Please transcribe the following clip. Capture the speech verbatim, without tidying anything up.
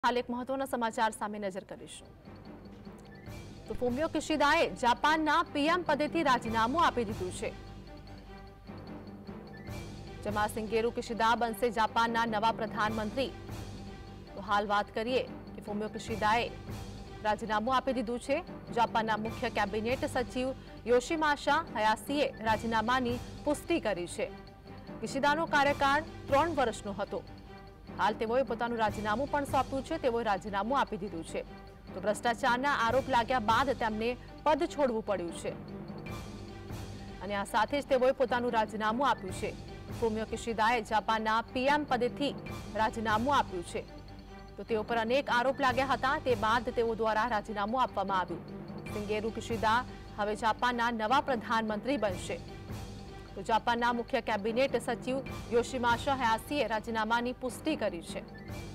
हाल एक महत्वना समाचार सामे नजर करीशुं तो ફુમિયો કિશિદાએ જાપાનના પીએમ પદેથી રાજીનામું આપી દીધું છે। જેમાં શિંગેરુ કિશિદા બનશે જાપાનના નવા પ્રધાનમંત્રી। તો હાલ વાત કરીએ કે ફુમિયો કિશિદાએ રાજીનામું આપી દીધું છે। જાપાનના મુખ્ય કેબિનેટ સચિવ યોશિમાસા હયાસીએ રાજીનામાની પુષ્ટિ કરી છે। કિશિદાનો કાર્યકાળ ત્રણ વર્ષનો હતો। हाल तेओए पोतानुं राजीनामुं पण सोंप्युं छे। तेओए राजीनामुं आपी दीधुं छे। तो भ्रष्टाचारना आरोप लाग्या बाद तेमने पद छोड़वुं पड्युं छे अने आ साथे ज तेओए पोतानुं राजीनामुं आप्युं छे। ફુમિયો કિશિદાએ જાપાનના પીએમ પદેથી રાજીનામું આપ્યું છે। તો તેઓ પર અનેક આરોપ લાગ્યા હતા। તે બાદ તેઓ દ્વારા રાજીનામું આપવામાં આવ્યું। શિંગેરુ કિશિદા હવે જાપાનના નવા પ્રધાનમંત્રી બનશે। तो जापानना मुख्य केबिनेट सचिव योशिमासा हयासीए राजीनामानी पुष्टि करी है।